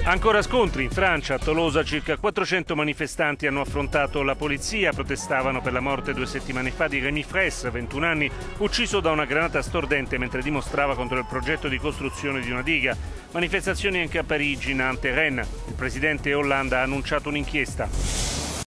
Ancora scontri in Francia. A Tolosa circa 400 manifestanti hanno affrontato la polizia, protestavano per la morte 2 settimane fa di Rémi Fraisse, 21 anni, ucciso da una granata stordente mentre dimostrava contro il progetto di costruzione di una diga. Manifestazioni anche a Parigi, Nantes e Rennes. Il presidente Hollande ha annunciato un'inchiesta.